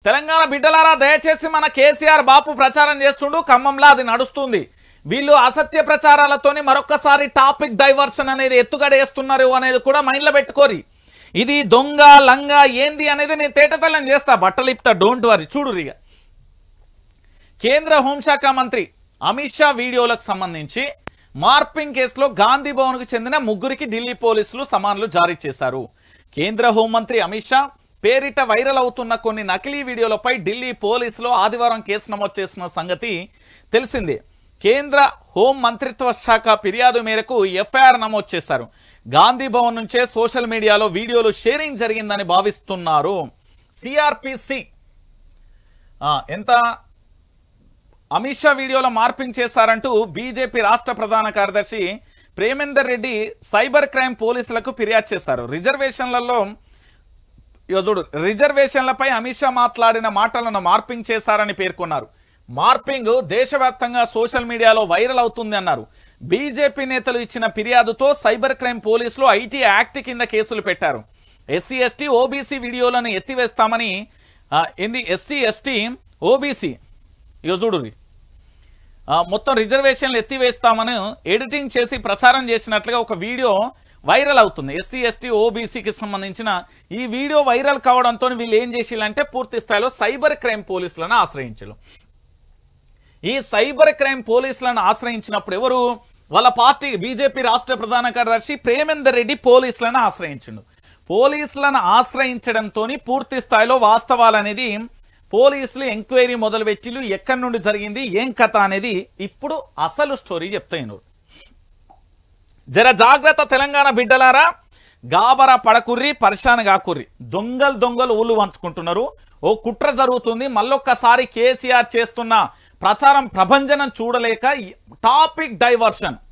తెలంగాణ బిడ్డలారా దయచేసి మన కేసీఆర్ బాపు ప్రచారం చేస్తుండు, ఖమ్మంలో అది నడుస్తుంది. వీళ్ళు అసత్య ప్రచారాలతోని మరొకసారి టాపిక్ డైవర్షన్ అనేది ఎత్తుగడేస్తున్నారు అనేది కూడా మైండ్లో పెట్టుకోరి. ఇది దొంగ లంగ ఏంది అనేది నేను తేటతెల్లం చేస్తా, బట్టలు ఇప్తా, డోంట్ వరీ. చూడురిగా కేంద్ర హోంశాఖ మంత్రి అమిత్ షా వీడియోలకు సంబంధించి మార్పింగ్ కేసులో గాంధీ భవన్కు చెందిన 3కి ఢిల్లీ పోలీసులు సమన్లు జారీ చేశారు. కేంద్ర హోంమంత్రి అమిత్ షా పేరిట వైరల్ అవుతున్న కొన్ని నకిలీ వీడియోలపై ఢిల్లీ పోలీసులు ఆదివారం కేసు నమోదు చేసిన సంగతి తెలిసిందే. కేంద్ర హోం మంత్రిత్వ శాఖ ఫిర్యాదు మేరకు ఎఫ్ఐఆర్ నమోదు చేశారు. గాంధీ భవన్ నుంచే సోషల్ మీడియాలో వీడియోలు షేరింగ్ జరిగిందని భావిస్తున్నారు. సిఆర్పిసి ఎంత అమిత్ షా వీడియోలో మార్పింగ్ చేశారంటూ బీజేపీ రాష్ట్ర ప్రధాన కార్యదర్శి ప్రేమేందర్ రెడ్డి సైబర్ క్రైమ్ పోలీసులకు ఫిర్యాదు చేశారు. రిజర్వేషన్లపై అమిత్ షా మాట్లాడిన మాటలను మార్పింగ్ చేశారని పేర్కొన్నారు. మార్పింగ్ దేశవ్యాప్తంగా సోషల్ మీడియాలో వైరల్ అవుతుంది అన్నారు. బీజేపీ నేతలు ఇచ్చిన ఫిర్యాదుతో సైబర్ క్రైమ్ పోలీసులు ఐటీ యాక్ట్ కింద కేసులు పెట్టారు. ఎస్సీ ఎస్టీ ఓబీసీ వీడియోలను ఎత్తివేస్తామని ఎస్సీ ఎస్టీ ఓబీసీ చూడురి మొత్తం రిజర్వేషన్లు ఎత్తివేస్తామని ఎడిటింగ్ చేసి ప్రసారం చేసినట్లుగా ఒక వీడియో వైరల్ అవుతుంది. ఎస్సీ ఎస్టీ ఓబీసీకి సంబంధించిన ఈ వీడియో వైరల్ కావడంతో వీళ్ళు ఏం చేసిల్లంటే పూర్తి స్థాయిలో సైబర్ క్రైమ్ పోలీసులను ఆశ్రయించారు. ఈ సైబర్ క్రైమ్ పోలీసులను ఆశ్రయించినప్పుడు ఎవరు? వాళ్ళ పార్టీ బీజేపీ రాష్ట్ర ప్రధాన కార్యదర్శి ప్రేమేందర్ రెడ్డి పోలీసులను ఆశ్రయించిండు. పోలీసులను ఆశ్రయించడంతో పూర్తి స్థాయిలో వాస్తవాలు అనేది పోలీసులు ఎంక్వైరీ మొదలుపెట్టిలు, ఎక్కడి నుండి జరిగింది, ఏం కథ అనేది ఇప్పుడు అసలు స్టోరీ చెప్తాను. జర జాగ్రత్త తెలంగాణ బిడ్డలారా, గాబరా పడకుర్రి, పరిశాన్ కాకుర్రి. దొంగలు ఊళ్ళు వంచుకుంటున్నారు. ఓ కుట్ర జరుగుతుంది. మళ్ళొక్కసారి కేసీఆర్ చేస్తున్న ప్రచారం ప్రభంజనం చూడలేక టాపిక్ డైవర్షన్